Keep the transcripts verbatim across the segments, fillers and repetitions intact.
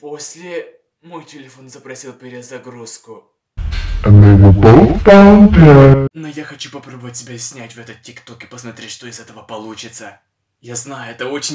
После мой телефон запросил перезагрузку. Но я хочу попробовать себя снять в этот тикток и посмотреть, что из этого получится. Я знаю, это очень...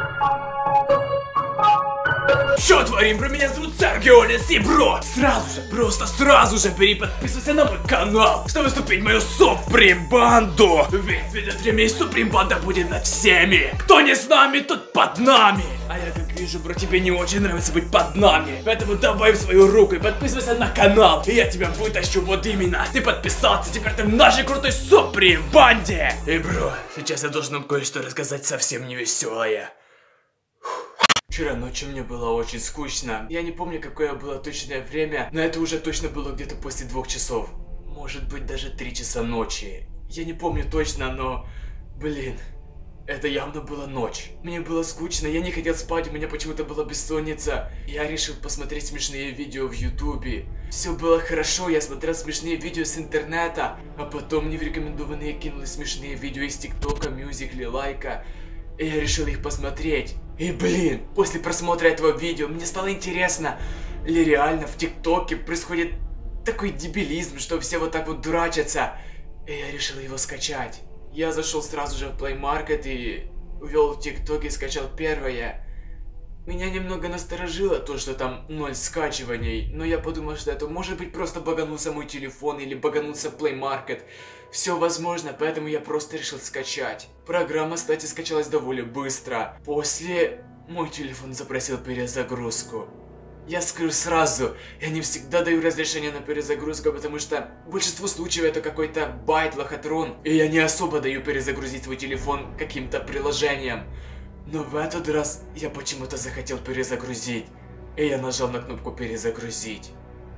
Что творим, бро? Меня зовут Сергио Леси, бро! Сразу же, просто сразу же переподписывайся на мой канал, чтобы вступить в мою суприм-банду! Ведь в этот время суприм-банда будет над всеми! Кто не с нами, тот под нами! А я как вижу, бро, тебе не очень нравится быть под нами, поэтому давай в свою руку и подписывайся на канал, и я тебя вытащу вот именно! Ты подписался, теперь ты в нашей крутой суприм-банде! И, бро, сейчас я должен вам кое-что рассказать совсем невеселое. Вчера ночью мне было очень скучно. Я не помню, какое было точное время, но это уже точно было где-то после двух часов. Может быть, даже три часа ночи. Я не помню точно, но... Блин, это явно была ночь. Мне было скучно, я не хотел спать, у меня почему-то была бессонница. Я решил посмотреть смешные видео в ютубе. Все было хорошо, я смотрел смешные видео с интернета, а потом мне в рекомендованные кинули смешные видео из тиктока, мюзикли, лайка. И я решил их посмотреть. И блин, после просмотра этого видео мне стало интересно, ли реально в ТикТоке происходит такой дебилизм, что все вот так вот дурачатся. И я решил его скачать. Я зашел сразу же в Play Market и ввел в ТикТок и скачал первое. Меня немного насторожило то, что там ноль скачиваний, но я подумал, что это может быть просто баганулся мой телефон или баганулся Play Market. Все возможно, поэтому я просто решил скачать. Программа, кстати, скачалась довольно быстро. После мой телефон запросил перезагрузку. Я скажу сразу, я не всегда даю разрешение на перезагрузку, потому что в большинстве случаев это какой-то байт, лохотрон, и я не особо даю перезагрузить свой телефон каким-то приложением. Но в этот раз я почему-то захотел перезагрузить, и я нажал на кнопку перезагрузить.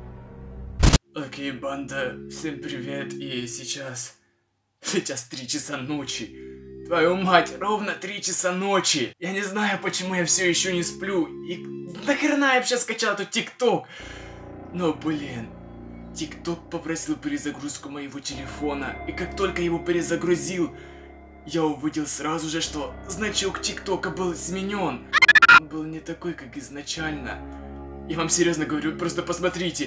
Окей, банда, всем привет, и сейчас... Сейчас три часа ночи. Твою мать, ровно три часа ночи. Я не знаю, почему я все еще не сплю, и нахрена я вообще скачал этот ТикТок. Но, блин, ТикТок попросил перезагрузку моего телефона, и как только его перезагрузил, я увидел сразу же, что значок ТикТока был изменен. Он был не такой, как изначально. Я вам серьезно говорю, просто посмотрите.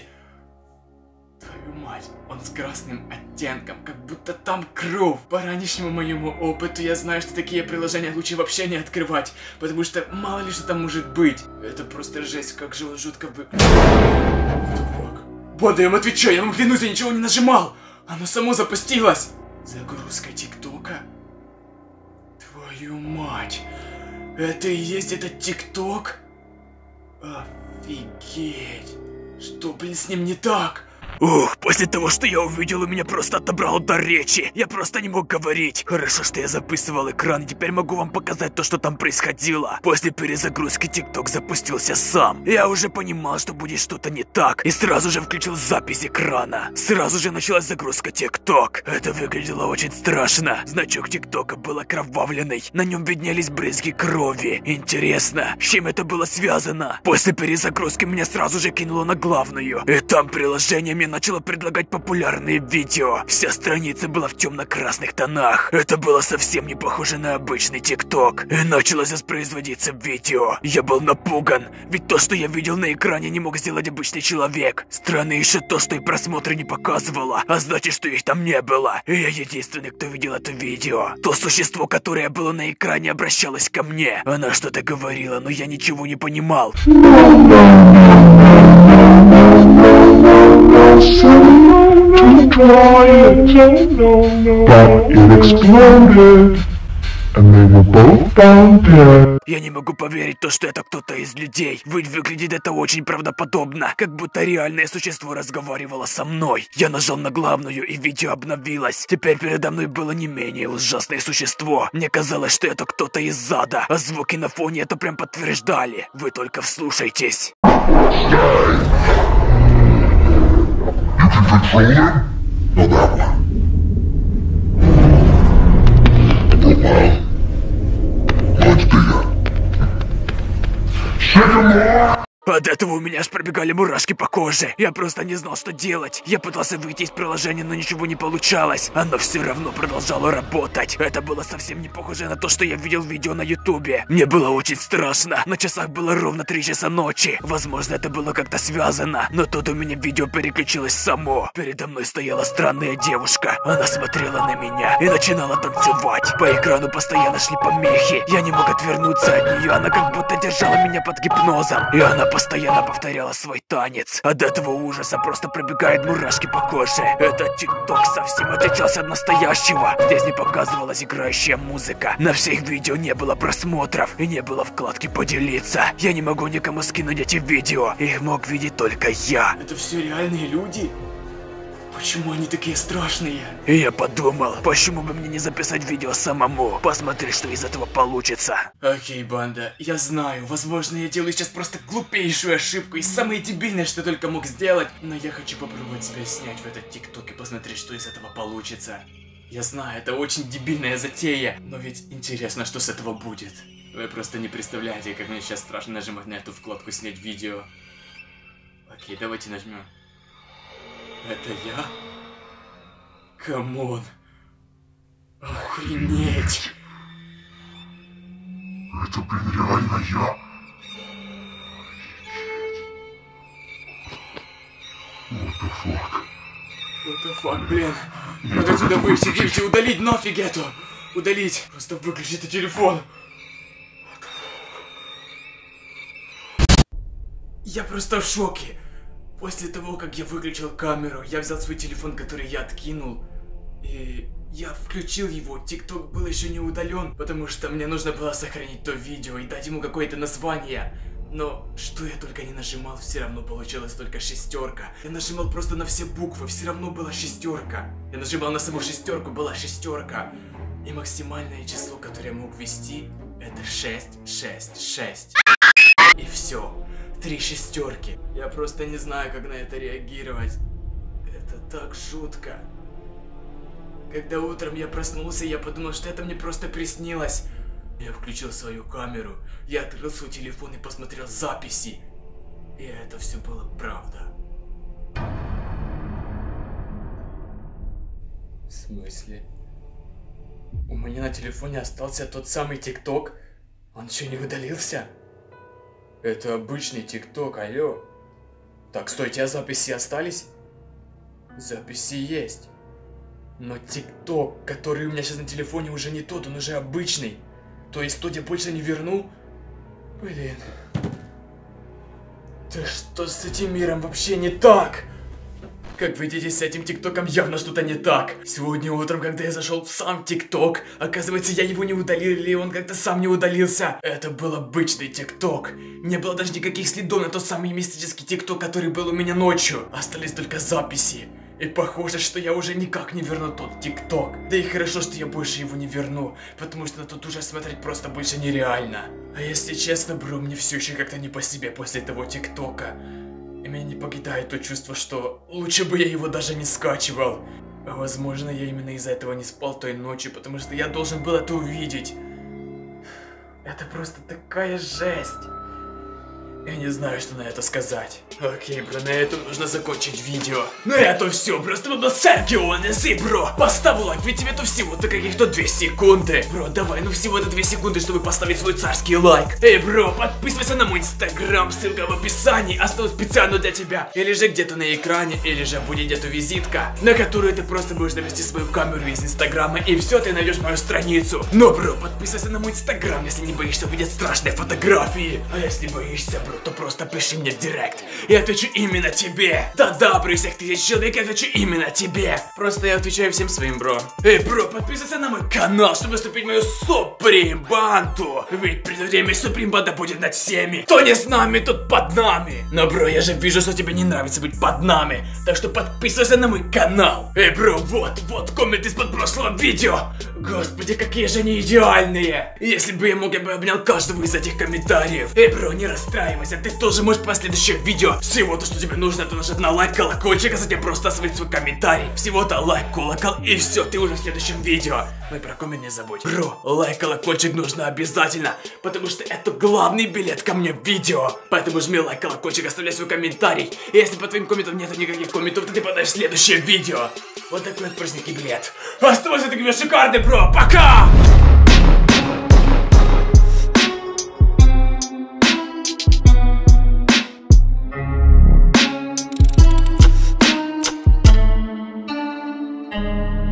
Твою мать, он с красным оттенком, как будто там кровь. По ранешнему моему опыту я знаю, что такие приложения лучше вообще не открывать, потому что мало ли что там может быть. Это просто жесть, как же он жутко вы... Банда, я вам отвечаю, я вам клянусь, я ничего не нажимал. Оно само запустилось. Загрузка ТикТока? Твою мать, это и есть этот ТикТок? Офигеть. Что, блин, с ним не так? Ух, после того, что я увидел, у меня просто отобрало дар речи. Я просто не мог говорить. Хорошо, что я записывал экран, и теперь могу вам показать то, что там происходило. После перезагрузки ТикТок запустился сам. Я уже понимал, что будет что-то не так, и сразу же включил запись экрана. Сразу же началась загрузка ТикТок. Это выглядело очень страшно. Значок ТикТока был окровавленный. На нем виднелись брызги крови. Интересно, с чем это было связано? После перезагрузки меня сразу же кинуло на главную. И там приложение мне начало предлагать популярные видео. Вся страница была в темно-красных тонах. Это было совсем не похоже на обычный ТикТок. И началось воспроизводиться видео. Я был напуган, ведь то, что я видел на экране, не мог сделать обычный человек. Странно еще то, что и просмотры не показывало, а значит, что их там не было. И я единственный, кто видел это видео. То существо, которое было на экране, обращалось ко мне. Она что-то говорила, но я ничего не понимал. To try it, but it exploded, and they were both found dead. Я не могу поверить то, что это кто-то из людей. Ведь выглядит это очень правдоподобно, как будто реальное существо разговаривало со мной. Я нажал на главную, и видео обновилось. Теперь передо мной было не менее ужасное существо. Мне казалось, что это кто-то из ада, а звуки на фоне это прям подтверждали. Вы только вслушайтесь. Control him? No, that one. For a while. Much bigger. Second more! От этого у меня аж пробегали мурашки по коже. Я просто не знал, что делать. Я пытался выйти из приложения, но ничего не получалось. Оно все равно продолжало работать. Это было совсем не похоже на то, что я видел в видео на ютубе. Мне было очень страшно. На часах было ровно три часа ночи. Возможно, это было как-то связано. Но тут у меня видео переключилось само. Передо мной стояла странная девушка. Она смотрела на меня и начинала танцевать. По экрану постоянно шли помехи. Я не мог отвернуться от нее. Она как будто держала меня под гипнозом. И она постоянно повторяла свой танец. От этого ужаса просто пробегают мурашки по коже. Этот тикток совсем отличался от настоящего. Здесь не показывалась играющая музыка. На всех видео не было просмотров и не было вкладки «Поделиться». Я не могу никому скинуть эти видео. Их мог видеть только я. Это все реальные люди? Почему они такие страшные? И я подумал, почему бы мне не записать видео самому, посмотреть, что из этого получится. Окей, банда, я знаю, возможно, я делаю сейчас просто глупейшую ошибку и самое дебильное, что только мог сделать, но я хочу попробовать себя снять в этот тикток и посмотреть, что из этого получится. Я знаю, это очень дебильная затея, но ведь интересно, что с этого будет. Вы просто не представляете, как мне сейчас страшно нажимать на эту вкладку «Снять видео». Окей, давайте нажмем. Это я? Камон. Охренеть. Это, блин, реально я. What the fuck? What the fuck, блин. Надо отсюда выйти, выйти, удалить нафиг эту. Удалить. Просто выключите телефон. Я просто в шоке. После того, как я выключил камеру, я взял свой телефон, который я откинул, и я включил его. Тикток был еще не удален, потому что мне нужно было сохранить то видео и дать ему какое-то название. Но что я только не нажимал, все равно получилась только шестерка. Я нажимал просто на все буквы, все равно была шестерка. Я нажимал на саму шестерку, была шестерка. И максимальное число, которое я мог ввести, это шесть, шесть, шесть. И все. Три шестерки. Я просто не знаю, как на это реагировать. Это так жутко. Когда утром я проснулся, я подумал, что это мне просто приснилось. Я включил свою камеру, я открыл свой телефон и посмотрел записи. И это все было правда. В смысле? У меня на телефоне остался тот самый тикток? Он еще не удалился? Это обычный тикток, алло. Так, стойте, а записи остались? Записи есть. Но тикток, который у меня сейчас на телефоне, уже не тот, он уже обычный. То есть тот я больше не верну? Блин. Да что с этим миром вообще не так? Как вы видите, с этим тиктоком явно что-то не так. Сегодня утром, когда я зашел в сам тикток, оказывается, я его не удалил, или он как-то сам не удалился. Это был обычный тикток. Не было даже никаких следов на тот самый мистический тикток, который был у меня ночью. Остались только записи. И похоже, что я уже никак не верну тот тикток. Да и хорошо, что я больше его не верну, потому что на тот ужас смотреть просто больше нереально. А если честно, бро, мне все еще как-то не по себе после того тиктока. И меня не покидает то чувство, что лучше бы я его даже не скачивал. А возможно, я именно из-за этого не спал той ночью, потому что я должен был это увидеть. Это просто такая жесть. Я не знаю, что на это сказать. Окей, бро, на этом нужно закончить видео. На это все, просто был Сергио Неси, бро. Поставь лайк, ведь тебе то всего-то каких-то две секунды. Бро, давай, ну всего-то две секунды, чтобы поставить свой царский лайк. Эй, бро, подписывайся на мой инстаграм, ссылка в описании, осталась специально для тебя. Или же где-то на экране, или же будет где-то визитка, на которую ты просто будешь навести свою камеру из инстаграма, и все, ты найдешь мою страницу. Но, бро, подписывайся на мой инстаграм, если не боишься увидеть страшные фотографии. А если боишься, бро, то просто пиши мне в директ. Я отвечу именно тебе. Да-да, при всех тысяч человек я отвечу именно тебе. Просто я отвечаю всем своим, бро. Эй, бро, подписывайся на мой канал, чтобы вступить в мою Суприм-банду. Ведь придет время, Суприм-банда будет над всеми. Кто не с нами, тот под нами. Но, бро, я же вижу, что тебе не нравится быть под нами. Так что подписывайся на мой канал. Эй, бро, вот, вот коммент из-под прошлого видео. Господи, какие же они идеальные. Если бы я мог, я бы обнял каждого из этих комментариев. Эй, бро, не расстраивайся. подписывайся, ты тоже можешь по следующих видео. Всего-то, что тебе нужно, это нажать на лайк, колокольчик, а затем просто оставить свой комментарий. Всего-то лайк, колокол и все, ты уже в следующем видео. Ну и про коммент не забудь. Бро, лайк, колокольчик нужно обязательно, потому что это главный билет ко мне в видео. Поэтому жми лайк, колокольчик, оставляй свой комментарий. И если по твоим комментам нет никаких комментов, то ты попадаешь в следующее видео. Вот такой вот праздники билет. Оставайся такими шикарный, бро, пока! Thank you.